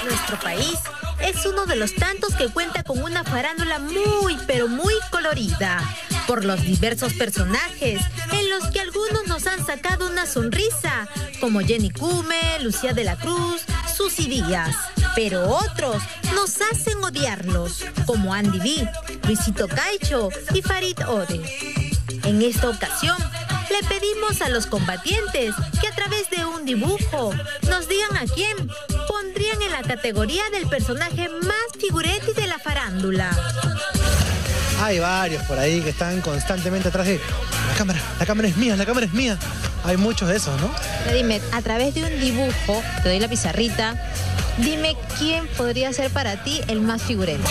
nuestro país es uno de los tantos que cuenta con una farándula muy, pero muy colorida, por los diversos personajes en los que algunos nos han sacado una sonrisa, como Jenny Cume, Lucía de la Cruz, Susy Díaz, pero otros nos hacen odiarlos, como Andy B, Luisito Caicho y Farid Ode. En esta ocasión, le pedimos a los combatientes que a través de un dibujo nos digan a quién pondrían en la categoría del personaje más figuretti de la farándula. Hay varios por ahí que están constantemente atrás de la cámara es mía, la cámara es mía. Hay muchos de esos, ¿no? Pero dime, a través de un dibujo, te doy la pizarrita, dime quién podría ser para ti el más figuretti.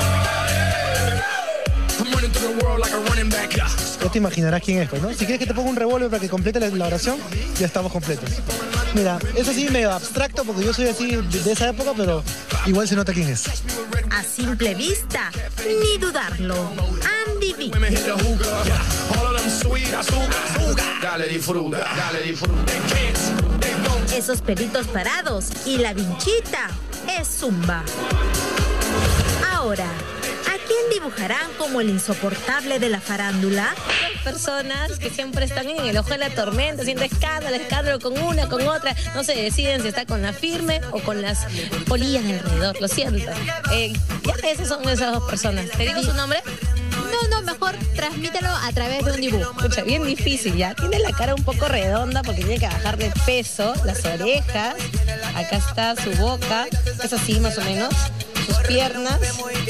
Ya te imaginarás quién es, pues, ¿no? Si quieres que te ponga un revólver para que complete la oración, ya estamos completos. Mira, eso sí medio abstracto porque yo soy así de esa época, pero igual se nota quién es. A simple vista, ni dudarlo, Andy B. Esos pelitos parados y la vinchita es Zumba. Ahora, ¿a quién dibujarán como el insoportable de la farándula? Personas que siempre están en el ojo de la tormenta, haciendo escándalo con una, con otra. No se deciden si está con la firme o con las polillas alrededor. Lo siento. Ya esas son esas dos personas. ¿Te digo su nombre? No, mejor transmítelo a través de un dibujo. Escucha, bien difícil ya. Tiene la cara un poco redonda porque tiene que bajar de peso, las orejas. Acá está su boca, es así más o menos. Sus piernas.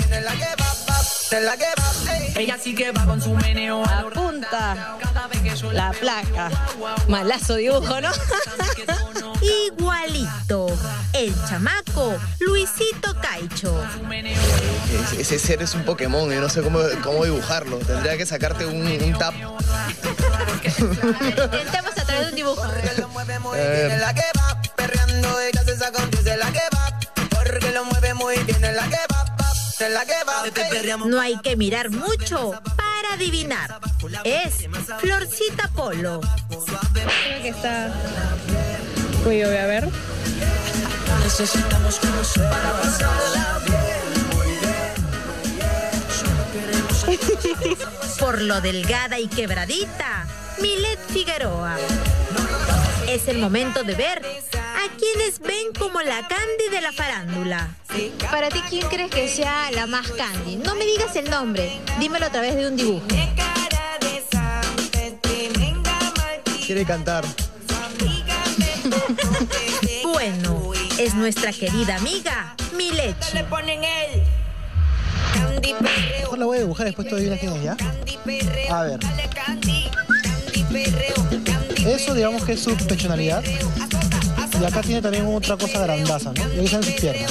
Ella sí que va con su meneo. La punta, la placa. Malazo dibujo, ¿no? Igualito, el chamaco Luisito Caicho. Ese ser es un Pokémon, yo no sé cómo dibujarlo. Tendría que sacarte un tap. Intentemos a través de un dibujo. No hay que mirar mucho para adivinar. Es Florcita Polo. Creo que está... Voy a ver. Necesitamos conocer para pasarla bien. Por lo delgada y quebradita, Milet Figueroa. Es el momento de ver a quienes ven como la Candy de la farándula. Para ti, ¿quién crees que sea la más Candy? No me digas el nombre, dímelo a través de un dibujo. Quiere cantar. Bueno, es nuestra querida amiga Milechi. Mejor la voy a dibujar, después tú adivinas quién es, ¿ya? A ver. Eso digamos que es su pechonalidad. Y acá tiene también otra cosa grandaza, ¿no? Y ahí están sus piernas.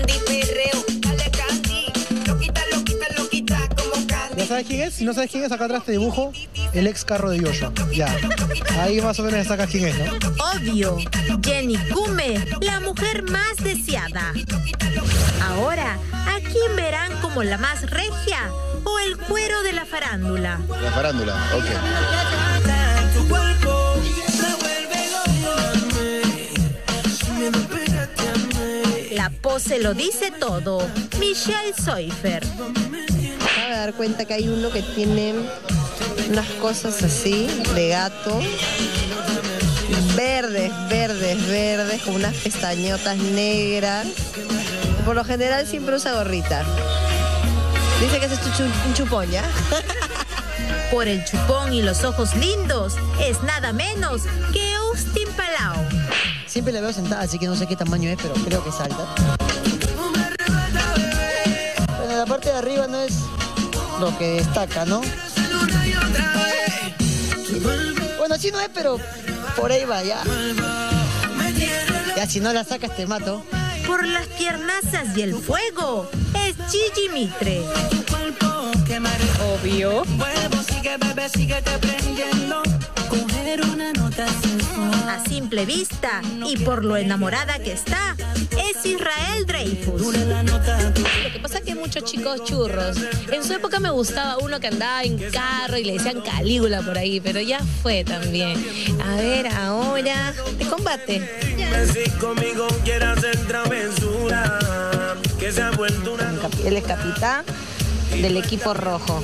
¿Ya sabes quién es? Si no sabes quién es, acá atrás te dibujo el ex carro de Yoyo. Ya. Ahí más o menos sacas quién es, ¿no? Obvio, Jenny Cume, la mujer más deseada. Ahora, ¿a quién verán como la más regia o el cuero de la farándula? La farándula, ok. La pose lo dice todo. Michelle Seufer. Acabo de dar cuenta que hay uno que tiene unas cosas así, de gato. Verdes, con unas pestañotas negras. Por lo general siempre usa gorrita. Dice que ese es un chupón, ¿ya? Por el chupón y los ojos lindos, es nada menos que Austin Palau. Siempre la veo sentada, así que no sé qué tamaño es, pero creo que es alta. Bueno, la parte de arriba no es lo que destaca, ¿no? Bueno, así no es, pero por ahí va, ya. Ya, si no la sacas, te mato. Por las piernazas y el fuego, es Gigi Mitre. Obvio. A simple vista y por lo enamorada que está, es Israel Dreyfus. Lo que pasa es que hay muchos chicos churros. En su época me gustaba uno que andaba en carro y le decían Calígula por ahí, pero ya fue también. A ver, ahora, de combate. Si conmigo quieras hacer travesura. Él es capitán del equipo rojo.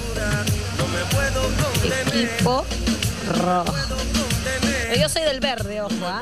Equipo rojo. Yo soy del verde, ojo, ¿ah?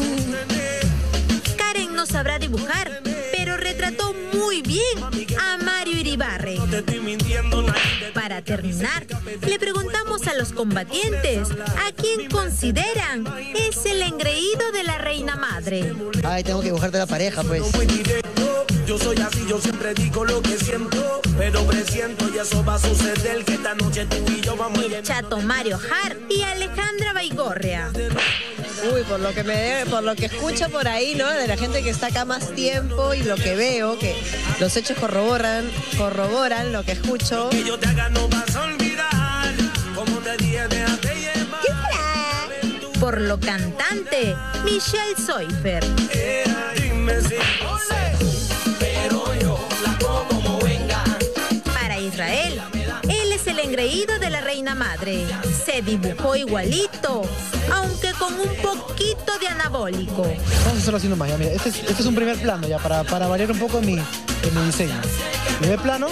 Karen no sabrá dibujar, pero retrató muy bien a Mario Iribarren. Para terminar, le preguntamos a los combatientes a quién consideran es el engreído de la reina madre. Ay, tengo que dibujarte la pareja, pues. Yo soy así, yo siempre digo lo que siento, pero presiento y eso va a suceder, que esta noche tú y yo vamos a... El chato Mario Hart y Alejandra Baigorria. Uy, por lo que escucho por ahí, ¿no? De la gente que está acá más tiempo y lo que veo, que los hechos corroboran lo que escucho. Que yo te haga no vas a olvidar, como te dije, déjate llevar. Por lo cantante, Michelle Seufer. Dime si no sé, pero yo la como venga. Para Israel, él es el engreído de la reina madre. Se dibujó igualito, aunque con un poquito de anabólico. Vamos a hacerlo así nomás, ya, mira. Este es un primer plano ya, para variar un poco mi diseño. Primer plano.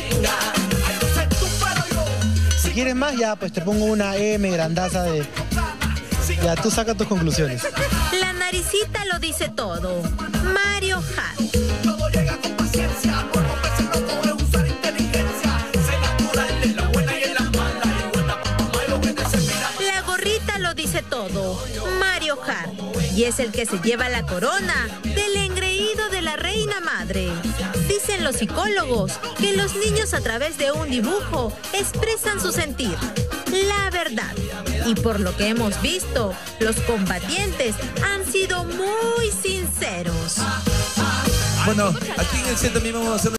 Si quieres más, ya pues te pongo una M grandaza de... Ya, tú saca tus conclusiones. La naricita lo dice todo. Mario Hart. Todo llega con paciencia, por romperse no todo es usar inteligencia. Se natural en la buena y en la mala, y buena para lo que te servirá. La gorrita lo dice todo. Mario Hart. Y es el que se lleva la corona del engreído de la reina madre. Dicen los psicólogos que los niños a través de un dibujo expresan su sentir, la verdad. Y por lo que hemos visto, los combatientes han sido muy sinceros. Bueno, aquí en el set también vamos a hacer